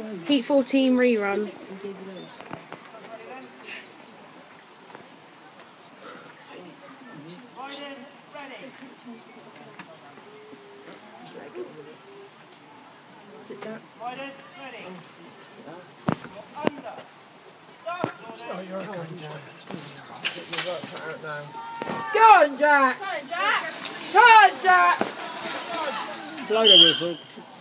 Heat 14 rerun. Sit down. Go on, Jack! Go on, Jack! Go on, Jack! Blow the whistle.